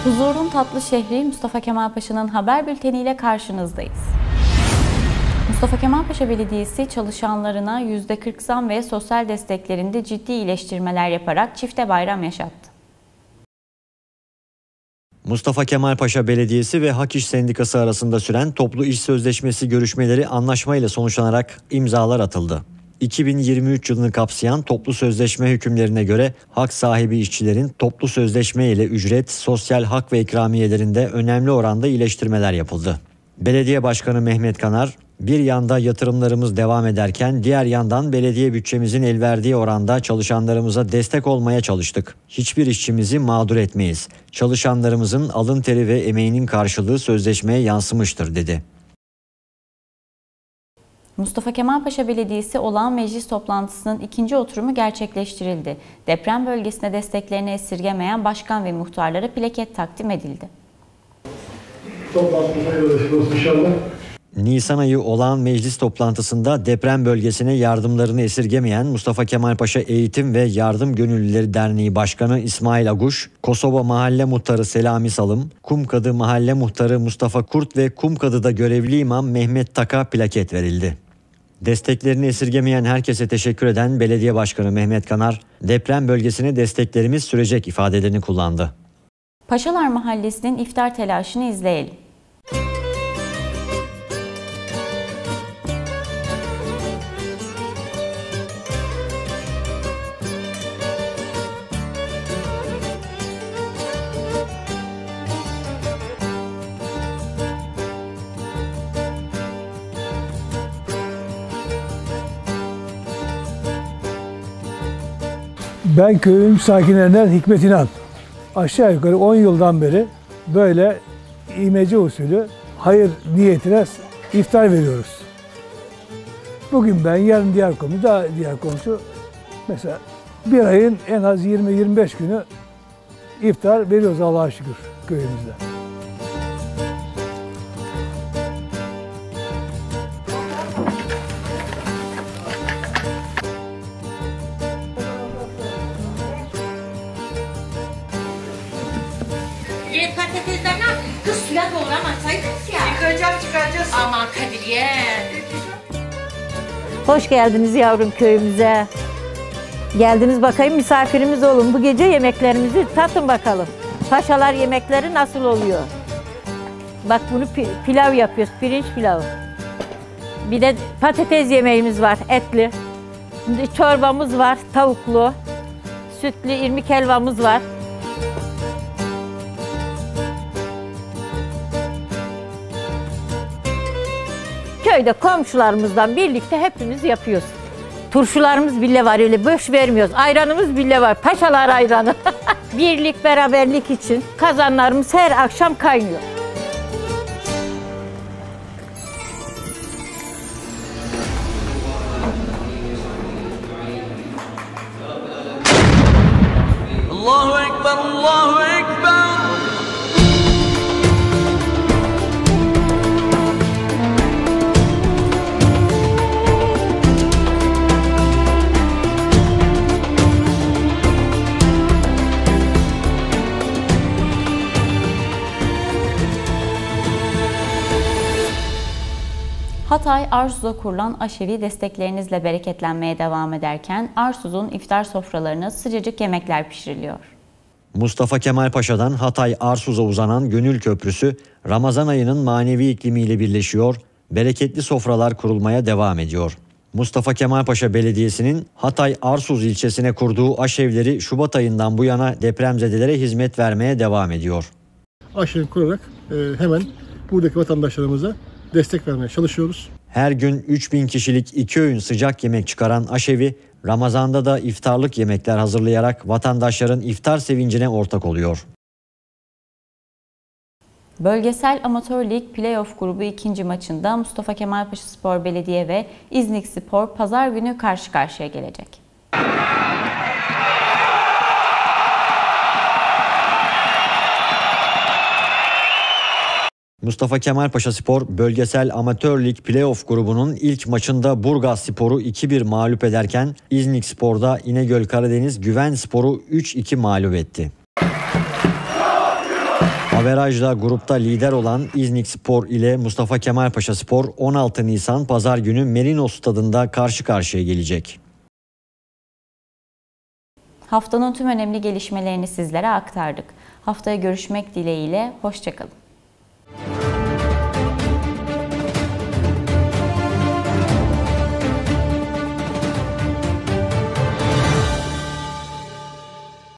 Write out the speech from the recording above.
Huzurun tatlı şehri Mustafa Kemal Paşa'nın haber bülteniyle karşınızdayız. Mustafa Kemal Paşa Belediyesi çalışanlarına %40 zam ve sosyal desteklerinde ciddi iyileştirmeler yaparak çifte bayram yaşattı. Mustafa Kemal Paşa Belediyesi ve Hak İş Sendikası arasında süren toplu iş sözleşmesi görüşmeleri anlaşmayla sonuçlanarak imzalar atıldı. 2023 yılını kapsayan toplu sözleşme hükümlerine göre hak sahibi işçilerin toplu sözleşme ile ücret, sosyal hak ve ikramiyelerinde önemli oranda iyileştirmeler yapıldı. Belediye Başkanı Mehmet Kanar, bir yanda yatırımlarımız devam ederken diğer yandan belediye bütçemizin el verdiği oranda çalışanlarımıza destek olmaya çalıştık. Hiçbir işçimizi mağdur etmeyiz. Çalışanlarımızın alın teri ve emeğinin karşılığı sözleşmeye yansımıştır dedi. Mustafa Kemal Paşa Belediyesi olağan meclis toplantısının ikinci oturumu gerçekleştirildi. Deprem bölgesine desteklerini esirgemeyen başkan ve muhtarlara plaket takdim edildi. Nisan ayı olağan meclis toplantısında deprem bölgesine yardımlarını esirgemeyen Mustafa Kemal Paşa Eğitim ve Yardım Gönüllüleri Derneği Başkanı İsmail Aguş, Kosova Mahalle Muhtarı Selami Salım, Kumkadı Mahalle Muhtarı Mustafa Kurt ve Kumkadı'da görevli imam Mehmet Tak'a plaket verildi. Desteklerini esirgemeyen herkese teşekkür eden Belediye Başkanı Mehmet Kanar, deprem bölgesine desteklerimiz sürecek ifadelerini kullandı. Paşalar Mahallesi'nin iftar telaşını izleyelim. Ben köyün sakinlerinden Hikmet İnan. Aşağı yukarı 10 yıldan beri böyle imece usulü hayır niyetine iftar veriyoruz. Bugün ben, yarın diğer komşu, daha diğer komşu. Mesela bir ayın en az 20-25 günü iftar veriyoruz Allah'a şükür köyümüzde. Patatesler ne yaptın? Kız suya doğramasaydınız ya. Çıkaracağız. Aman Kadriye. Hoş geldiniz yavrum köyümüze. Geldiniz bakayım, misafirimiz olun. Bu gece yemeklerimizi tatın bakalım. Paşalar yemekleri nasıl oluyor? Bak bunu pilav yapıyoruz, pirinç pilavı. Bir de patates yemeğimiz var, etli. Çorbamız var, tavuklu. Sütlü irmik helvamız var. Köyde komşularımızdan birlikte hepimiz yapıyoruz. Turşularımız bile var, öyle boş vermiyoruz. Ayranımız bile var, paşalar ayranı. Birlik, beraberlik için kazanlarımız her akşam kaynıyor. Allahu Ekber, Allahu Ekber. Hatay Arsuz'a kurulan aşevi desteklerinizle bereketlenmeye devam ederken Arsuz'un iftar sofralarına sıcacık yemekler pişiriliyor. Mustafa Kemal Paşa'dan Hatay Arsuz'a uzanan Gönül Köprüsü Ramazan ayının manevi iklimiyle birleşiyor, bereketli sofralar kurulmaya devam ediyor. Mustafa Kemal Paşa Belediyesi'nin Hatay Arsuz ilçesine kurduğu aşevleri Şubat ayından bu yana depremzedelere hizmet vermeye devam ediyor. Aşevi kurarak hemen buradaki vatandaşlarımıza destek vermeye çalışıyoruz. Her gün 3000 kişilik 2 öğün sıcak yemek çıkaran aşevi, Ramazan'da da iftarlık yemekler hazırlayarak vatandaşların iftar sevincine ortak oluyor. Bölgesel Amatör Lig Playoff grubu 2. maçında Mustafa Kemal Paşa Spor Belediye ve İznik Spor pazar günü karşı karşıya gelecek. Mustafa Kemal Paşa Spor, Bölgesel Amatör Lig Playoff grubunun ilk maçında Burgaz Spor'u 2-1 mağlup ederken İznik Spor'da İnegöl Karadeniz Güven Spor'u 3-2 mağlup etti. Averajla grupta lider olan İznik Spor ile Mustafa Kemal Paşa Spor 16 Nisan Pazar günü Merinos Stadı'nda karşı karşıya gelecek. Haftanın tüm önemli gelişmelerini sizlere aktardık. Haftaya görüşmek dileğiyle, hoşça kalın.